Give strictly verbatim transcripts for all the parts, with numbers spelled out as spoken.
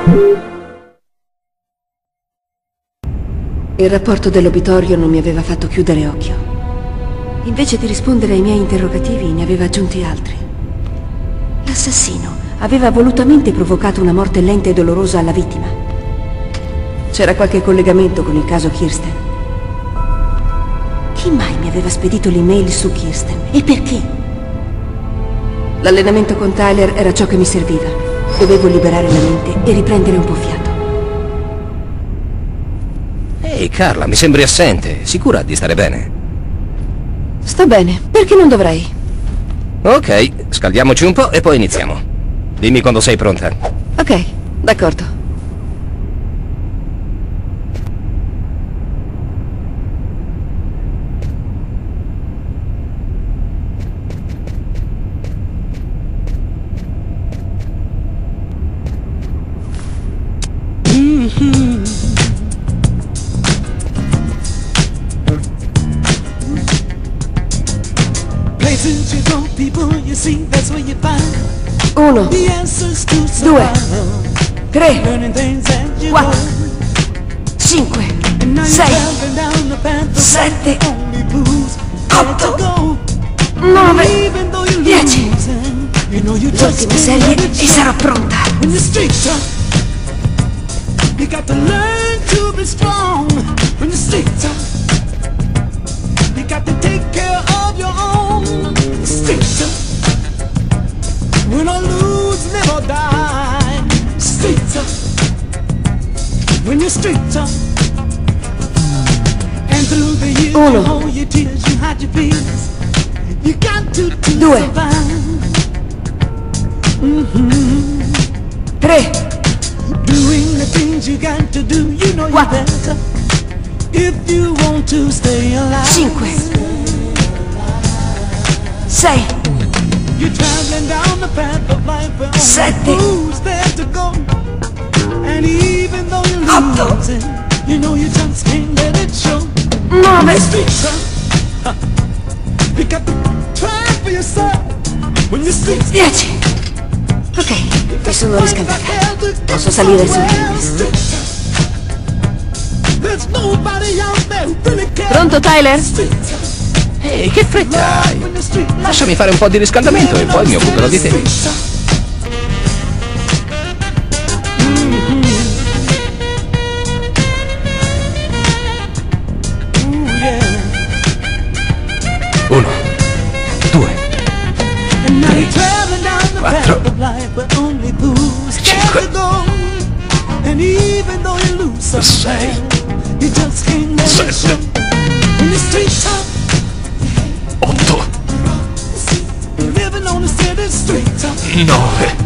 Il rapporto dell'obitorio non mi aveva fatto chiudere occhio. Invece di rispondere ai miei interrogativi, ne aveva aggiunti altri. L'assassino aveva volutamente provocato una morte lenta e dolorosa alla vittima. C'era qualche collegamento con il caso Kirsten. Chi mai mi aveva spedito l'email su Kirsten? E perché? L'allenamento con Tyler era ciò che mi serviva. Dovevo liberare la mente e riprendere un po' fiato. Ehi, Carla, mi sembri assente. Sicura di stare bene? Sto bene, perché non dovrei? Ok, scaldiamoci un po' e poi iniziamo. Dimmi quando sei pronta. Ok, d'accordo. Uno, due, tre, quattro, cinque, sei, sette, otto, nove, dieci. L'ultima serie e sarò pronta. When I lose, never die. Streets up. When you're streets up. And through the years, Uno. you hold your tears, you hide your fears. You got to, to Due. survive. Mm-hmm. Tre, Doing the things you got to do, you know you Quattro. better. If you want to stay alive. cinque, sei, You're traveling down the path of life where only Sette. fools there to go. And even though you're Otto. losing, you know you just can't let it show. nove, The streets are, you got to try for yourself. When the streets dieci. Ok, mi sono riscaldata. Posso salire sul canvas. There's nobody out there who really cares. Pronto, Tyler? Streets are, Ehi, che fretta hai? when the streets are, Lasciami fare un po' di riscaldamento e poi mi occuperò di te. Uno, due, quattro, cinque, sei, sette, otto, nove,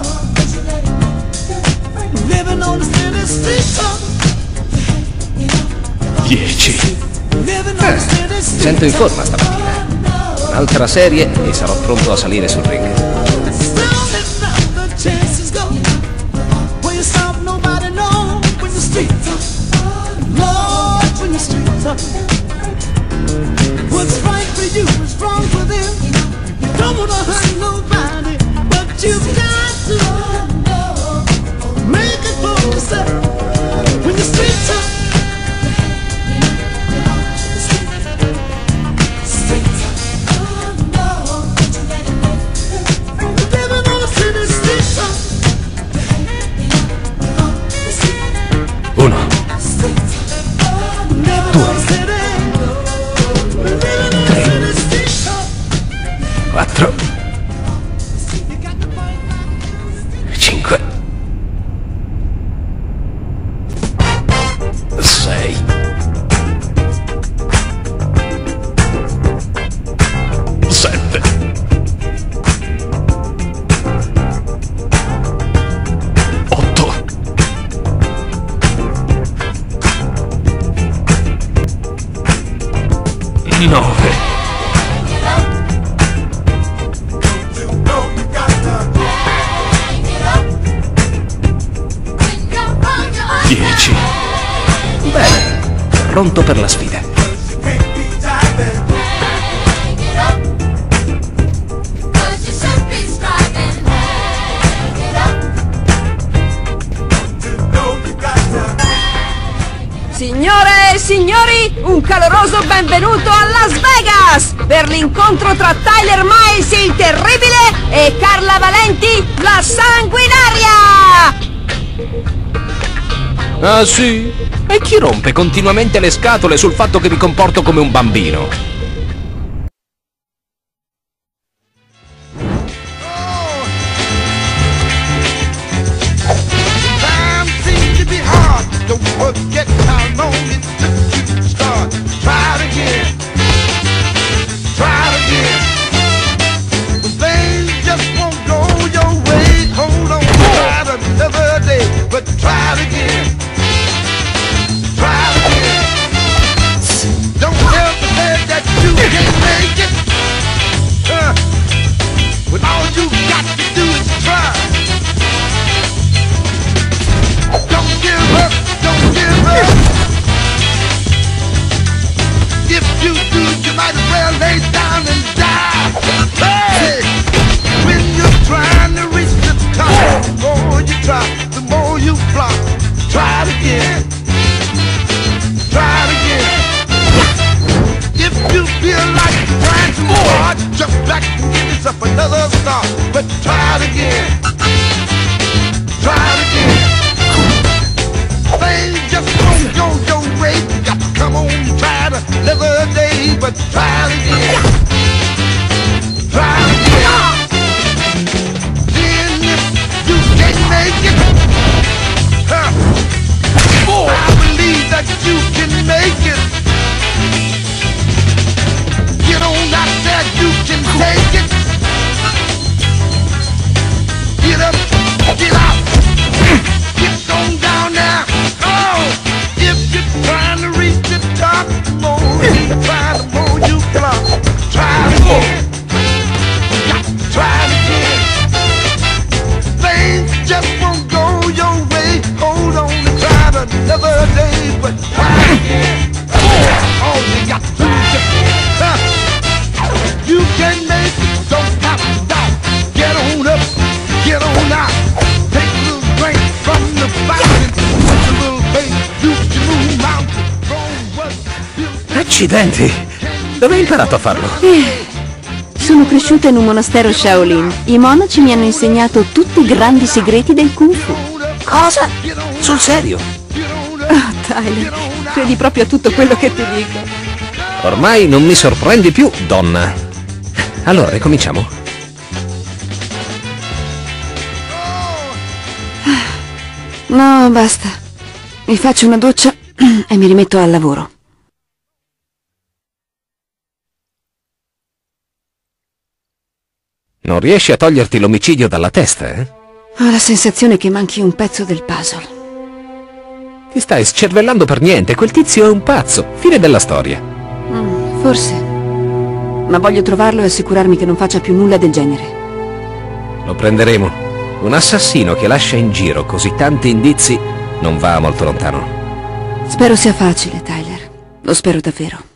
dieci. Eh, mi sento in forma stamattina. Un'altra serie e sarò pronto a salire sul ring. What's right for you is wrong for them. You don't wanna hurt nobody, but you've got to make it for yourself. When the streets are living on the city streets are Uno, quattro, cinque, sei, sette, otto, nove, dieci. Bene, pronto per la sfida. signori, un caloroso benvenuto a Las Vegas per l'incontro tra Tyler Miles il Terribile e Carla Valenti la Sanguinaria! Ah sì? E chi rompe continuamente le scatole sul fatto che mi comporto come un bambino? Accidenti! Dove hai imparato a farlo? Eh, sono cresciuta in un monastero Shaolin. I monaci mi hanno insegnato tutti i grandi segreti del Kung Fu. Cosa? Sul serio? Oh, Tyler, credi proprio a tutto quello che ti dico. Ormai non mi sorprendi più, donna. Allora, ricominciamo? No, basta. Mi faccio una doccia e mi rimetto al lavoro. Non riesci a toglierti l'omicidio dalla testa, eh? Ho la sensazione che manchi un pezzo del puzzle. Ti stai scervellando per niente, quel tizio è un pazzo. Fine della storia. Mm, forse. Ma voglio trovarlo e assicurarmi che non faccia più nulla del genere. Lo prenderemo. Un assassino che lascia in giro così tanti indizi non va molto lontano. Spero sia facile, Tyler. Lo spero davvero.